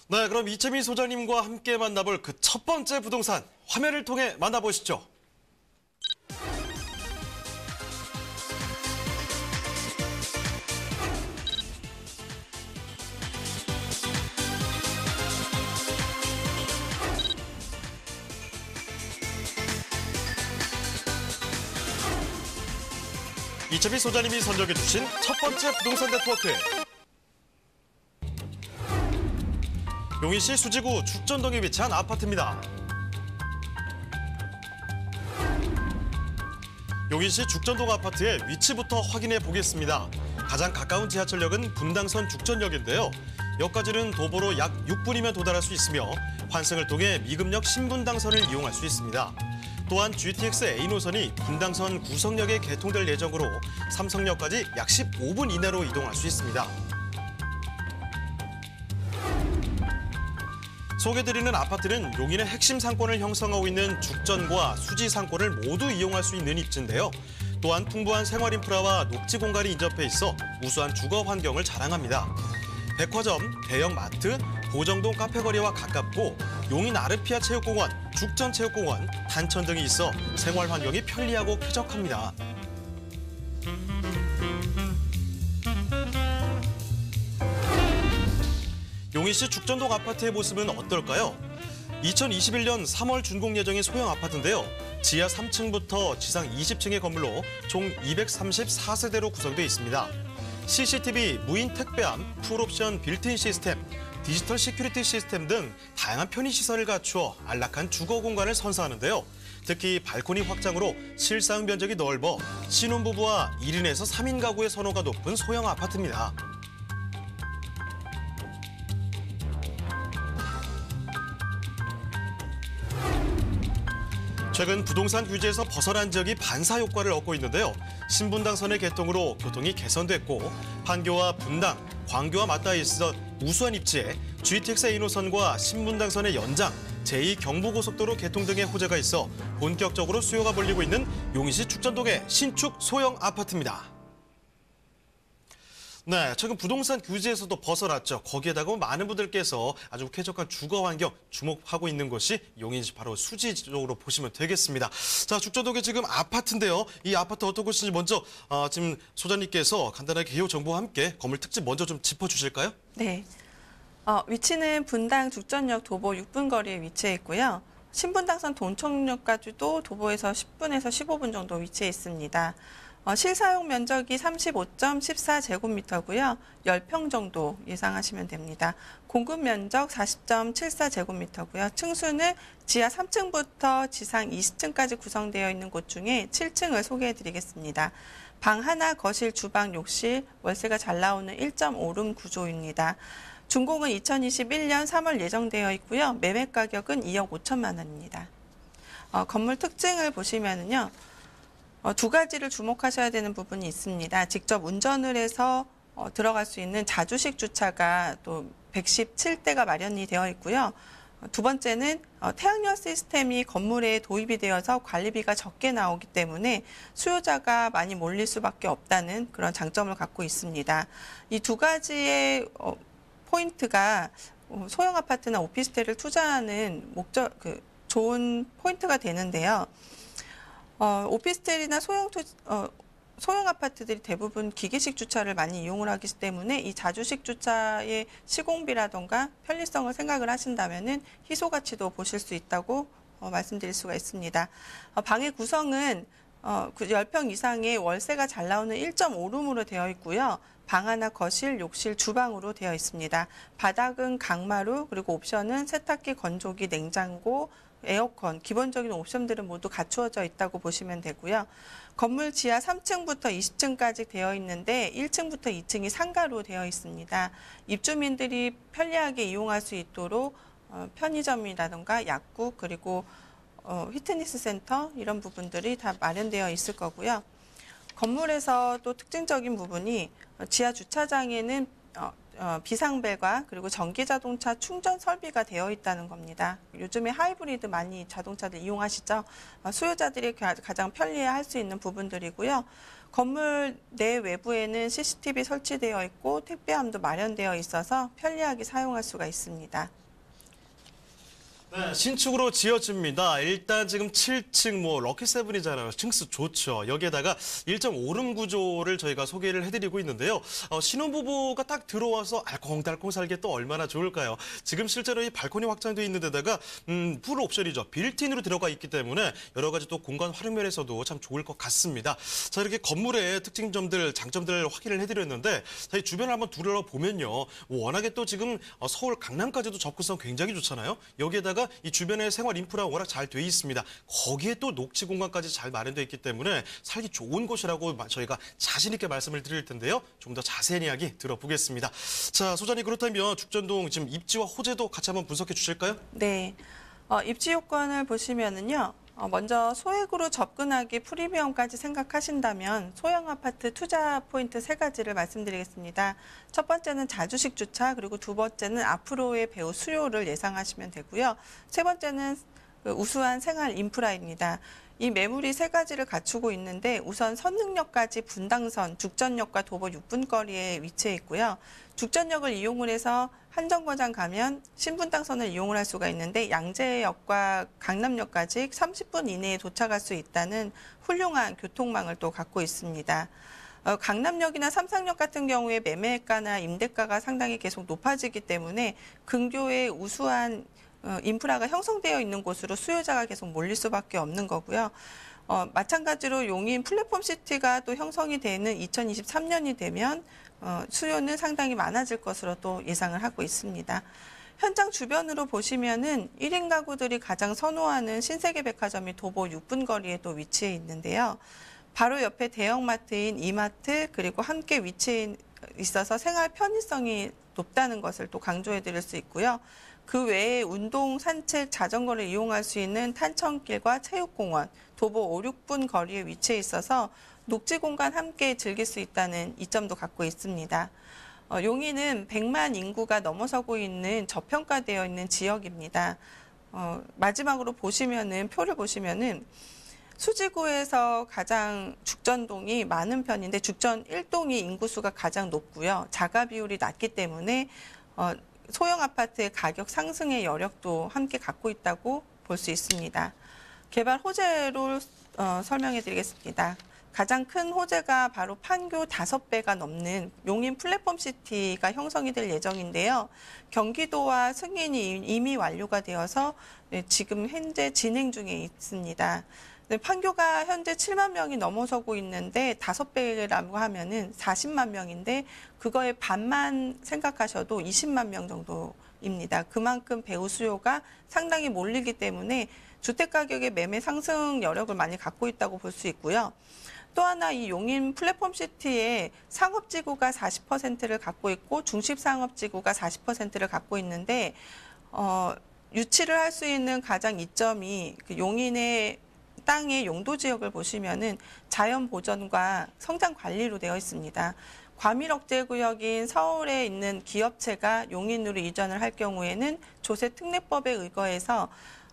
네, 그럼 이채민 소장님과 함께 만나볼 그 첫 번째 부동산 화면을 통해 만나보시죠. 이채민 소장님이 선정해 주신 첫 번째 부동산 네트워크. 용인시 수지구 죽전동에 위치한 아파트입니다. 용인시 죽전동 아파트의 위치부터 확인해 보겠습니다. 가장 가까운 지하철역은 분당선 죽전역인데요. 역까지는 도보로 약 6분이면 도달할 수 있으며 환승을 통해 미금역 신분당선을 이용할 수 있습니다. 또한 GTX A 노선이 분당선 구성역에 개통될 예정으로 삼성역까지 약 15분 이내로 이동할 수 있습니다. 소개드리는 아파트는 용인의 핵심 상권을 형성하고 있는 죽전과 수지 상권을 모두 이용할 수 있는 입지인데요. 또한 풍부한 생활 인프라와 녹지 공간이 인접해 있어 우수한 주거 환경을 자랑합니다. 백화점, 대형 마트, 보정동 카페거리와 가깝고 용인 아르피아 체육공원, 죽전 체육공원, 단천 등이 있어 생활 환경이 편리하고 쾌적합니다. 용인시 죽전동 아파트의 모습은 어떨까요? 2021년 3월 준공 예정인 소형 아파트인데요. 지하 3층부터 지상 20층의 건물로 총 234세대로 구성되어 있습니다. CCTV, 무인 택배함, 풀옵션 빌트인 시스템, 디지털 시큐리티 시스템 등 다양한 편의시설을 갖추어 안락한 주거 공간을 선사하는데요. 특히 발코니 확장으로 실상 면적이 넓어 신혼부부와 1인에서 3인 가구의 선호가 높은 소형 아파트입니다. 최근 부동산 규제에서 벗어난 지역이 반사 효과를 얻고 있는데요. 신분당선의 개통으로 교통이 개선됐고 판교와 분당, 광교와 맞닿아 있어 우수한 입지에 GTX A 노선과 신분당선의 연장, 제2경부고속도로 개통 등의 호재가 있어 본격적으로 수요가 몰리고 있는 용인시 죽전동의 신축 소형 아파트입니다. 네, 최근 부동산 규제에서도 벗어났죠. 거기에다가 많은 분들께서 아주 쾌적한 주거 환경 주목하고 있는 것이 용인시 바로 수지 쪽으로 보시면 되겠습니다. 자, 죽전동에 지금 아파트인데요. 이 아파트 어떤 곳인지 먼저 지금 소장님께서 간단하게 개요 정보와 함께 건물 특징 먼저 좀 짚어주실까요? 네, 위치는 분당 죽전역 도보 6분 거리에 위치해 있고요. 신분당선 돈천역까지도 도보에서 10분에서 15분 정도 위치해 있습니다. 실사용 면적이 35.14제곱미터고요. 10평 정도 예상하시면 됩니다. 공급 면적 40.74제곱미터고요. 층수는 지하 3층부터 지상 20층까지 구성되어 있는 곳 중에 7층을 소개해드리겠습니다. 방 하나, 거실, 주방, 욕실, 월세가 잘 나오는 1.5룸 구조입니다. 준공은 2021년 3월 예정되어 있고요. 매매 가격은 2억 5천만 원입니다. 건물 특징을 보시면은요. 두 가지를 주목하셔야 되는 부분이 있습니다. 직접 운전을 해서 들어갈 수 있는 자주식 주차가 또 117대가 마련이 되어 있고요. 두 번째는 태양열 시스템이 건물에 도입이 되어서 관리비가 적게 나오기 때문에 수요자가 많이 몰릴 수밖에 없다는 그런 장점을 갖고 있습니다. 이 두 가지의 포인트가 소형 아파트나 오피스텔을 투자하는 좋은 포인트가 되는데요. 오피스텔이나 소형 아파트들이 대부분 기계식 주차를 많이 이용을 하기 때문에 이 자주식 주차의 시공비라던가 편리성을 생각을 하신다면은 희소 가치도 보실 수 있다고 말씀드릴 수가 있습니다. 방의 구성은 10평 이상의 월세가 잘 나오는 1.5룸으로 되어 있고요. 방 하나, 거실, 욕실, 주방으로 되어 있습니다. 바닥은 강마루, 그리고 옵션은 세탁기, 건조기, 냉장고, 에어컨, 기본적인 옵션들은 모두 갖추어져 있다고 보시면 되고요. 건물 지하 3층부터 20층까지 되어 있는데 1층부터 2층이 상가로 되어 있습니다. 입주민들이 편리하게 이용할 수 있도록 편의점이라든가 약국, 그리고 피트니스 센터 이런 부분들이 다 마련되어 있을 거고요. 건물에서 또 특징적인 부분이 지하 주차장에는 비상벨과 그리고 전기자동차 충전 설비가 되어 있다는 겁니다. 요즘에 하이브리드 많이 자동차들 이용하시죠? 수요자들이 가장 편리해할 수 있는 부분들이고요. 건물 내 외부에는 CCTV 설치되어 있고 택배함도 마련되어 있어서 편리하게 사용할 수가 있습니다. 네, 신축으로 지어집니다. 일단 지금 7층 럭키세븐이잖아요. 층수 좋죠. 여기에다가 1.5룸 구조를 저희가 소개를 해드리고 있는데요. 신혼부부가 딱 들어와서 알콩달콩 살기 또 얼마나 좋을까요? 지금 실제로 이 발코니 확장되어 있는 데다가 풀 옵션이죠. 빌트인으로 들어가 있기 때문에 여러 가지 또 공간 활용 면에서도 참 좋을 것 같습니다. 자, 이렇게 건물의 특징점들, 장점들 확인을 해드렸는데 자, 이 주변을 한번 둘러보면요. 워낙에 또 지금 서울 강남까지도 접근성 굉장히 좋잖아요. 여기에다가 이 주변의 생활 인프라가 워낙 잘 돼 있습니다. 거기에 또 녹지 공간까지 잘 마련되어 있기 때문에 살기 좋은 곳이라고 저희가 자신 있게 말씀을 드릴 텐데요. 좀 더 자세한 이야기 들어보겠습니다. 자, 소장님 그렇다면 죽전동 지금 입지와 호재도 같이 한번 분석해 주실까요? 네. 입지 요건을 보시면은요. 먼저 소액으로 접근하기 프리미엄까지 생각하신다면 소형 아파트 투자 포인트 3가지를 말씀드리겠습니다. 첫 번째는 자주식 주차, 그리고 두 번째는 앞으로의 배우 수요를 예상하시면 되고요. 세 번째는 우수한 생활 인프라입니다. 이 매물이 3가지를 갖추고 있는데 우선 선릉역까지 분당선, 죽전역과 도보 6분 거리에 위치해 있고요. 죽전역을 이용을 해서 한정거장 가면 신분당선을 이용을 할 수가 있는데 양재역과 강남역까지 30분 이내에 도착할 수 있다는 훌륭한 교통망을 또 갖고 있습니다. 강남역이나 삼상역 같은 경우에 매매가나 임대가가 상당히 계속 높아지기 때문에 근교에 우수한 인프라가 형성되어 있는 곳으로 수요자가 계속 몰릴 수밖에 없는 거고요. 마찬가지로 용인 플랫폼 시티가 또 형성이 되는 2023년이 되면 수요는 상당히 많아질 것으로 또 예상을 하고 있습니다. 현장 주변으로 보시면은 1인 가구들이 가장 선호하는 신세계 백화점이 도보 6분 거리에 또 위치해 있는데요. 바로 옆에 대형마트인 이마트 그리고 함께 위치해 있어서 생활 편의성이 높다는 것을 또 강조해 드릴 수 있고요. 그 외에 운동, 산책, 자전거를 이용할 수 있는 탄천길과 체육공원, 도보 5, 6분 거리에 위치해 있어서 녹지 공간 함께 즐길 수 있다는 이점도 갖고 있습니다. 용인은 100만 인구가 넘어서고 있는 저평가되어 있는 지역입니다. 마지막으로 보시면은 표를 보시면은 수지구에서 가장 죽전동이 많은 편인데 죽전 1동이 인구수가 가장 높고요. 자가 비율이 낮기 때문에 소형 아파트의 가격 상승의 여력도 함께 갖고 있다고 볼 수 있습니다. 개발 호재로 설명해 드리겠습니다. 가장 큰 호재가 바로 판교 5배가 넘는 용인 플랫폼 시티가 형성이 될 예정인데요. 경기도와 승인이 이미 완료가 되어서 지금 현재 진행 중에 있습니다. 판교가 현재 7만 명이 넘어서고 있는데 5배라고 하면은 40만 명인데 그거의 반만 생각하셔도 20만 명 정도입니다. 그만큼 배우 수요가 상당히 몰리기 때문에 주택 가격의 매매 상승 여력을 많이 갖고 있다고 볼 수 있고요. 또 하나 이 용인 플랫폼 시티에 상업지구가 40%를 갖고 있고 중심상업지구가 40%를 갖고 있는데 유치를 할 수 있는 가장 이점이 그 용인의 땅의 용도 지역을 보시면은 자연 보전과 성장 관리로 되어 있습니다. 과밀 억제 구역인 서울에 있는 기업체가 용인으로 이전을 할 경우에는 조세 특례법에 의거해서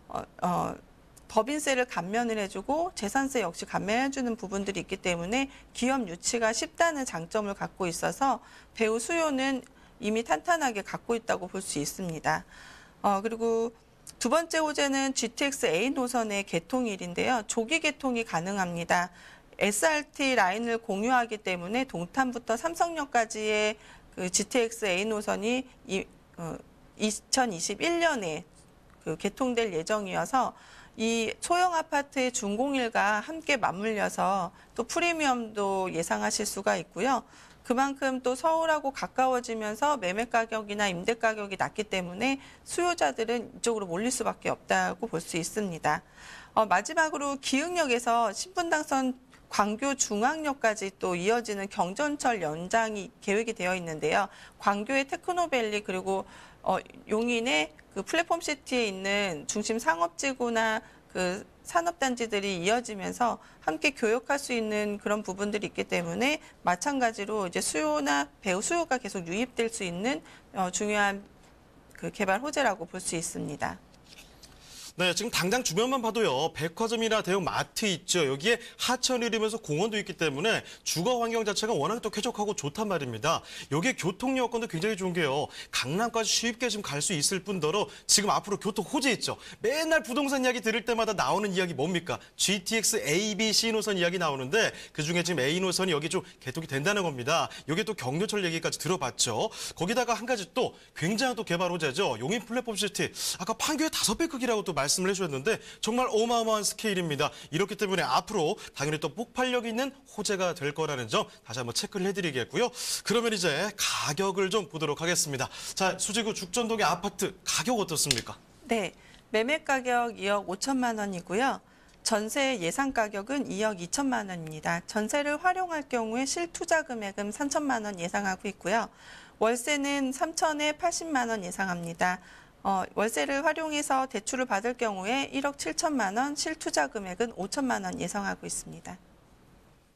법인세를 감면을 해주고 재산세 역시 감면해주는 부분들이 있기 때문에 기업 유치가 쉽다는 장점을 갖고 있어서 배우 수요는 이미 탄탄하게 갖고 있다고 볼 수 있습니다. 그리고 두 번째 호재는 GTX A 노선의 개통일인데요. 조기 개통이 가능합니다. SRT 라인을 공유하기 때문에 동탄부터 삼성역까지의 그 GTX A 노선이 2021년에 개통될 예정이어서 이 소형 아파트의 준공일과 함께 맞물려서 또 프리미엄도 예상하실 수가 있고요. 그만큼 또 서울하고 가까워지면서 매매 가격이나 임대 가격이 낮기 때문에 수요자들은 이쪽으로 몰릴 수밖에 없다고 볼 수 있습니다. 마지막으로 기흥역에서 신분당선 광교 중앙역까지 또 이어지는 경전철 연장이 계획이 되어 있는데요. 광교의 테크노밸리 그리고 용인의 그 플랫폼 시티에 있는 중심 상업지구나 그 산업단지들이 이어지면서 함께 교역할 수 있는 그런 부분들이 있기 때문에 마찬가지로 이제 수요나 배우 수요가 계속 유입될 수 있는 중요한 그 개발 호재라고 볼 수 있습니다. 네, 지금 당장 주변만 봐도요. 백화점이나 대형 마트 있죠. 여기에 하천이 흐르면서 공원도 있기 때문에 주거 환경 자체가 워낙 또 쾌적하고 좋단 말입니다. 여기에 교통 여건도 굉장히 좋은 게요. 강남까지 쉽게 지금 갈 수 있을 뿐더러 지금 앞으로 교통 호재 있죠. 맨날 부동산 이야기 들을 때마다 나오는 이야기 뭡니까? GTX A, B, C 노선 이야기 나오는데 그중에 지금 A 노선이 여기 좀 개통이 된다는 겁니다. 여기 또 경료철 얘기까지 들어봤죠. 거기다가 한 가지 또 굉장한 또 개발 호재죠. 용인 플랫폼 시티. 아까 판교의 5배 크기라고 또 말씀을 해주셨는데 정말 어마어마한 스케일입니다. 이렇기 때문에 앞으로 당연히 또 폭발력 있는 호재가 될 거라는 점 다시 한번 체크를 해드리겠고요. 그러면 이제 가격을 좀 보도록 하겠습니다. 자, 수지구 죽전동의 아파트 가격 어떻습니까? 네, 매매 가격 2억 5천만 원이고요. 전세 예상 가격은 2억 2천만 원입니다. 전세를 활용할 경우에 실투자 금액은 3천만 원 예상하고 있고요. 월세는 3천에 80만 원 예상합니다. 월세를 활용해서 대출을 받을 경우에 1억 7천만 원, 실투자 금액은 5천만 원 예상하고 있습니다.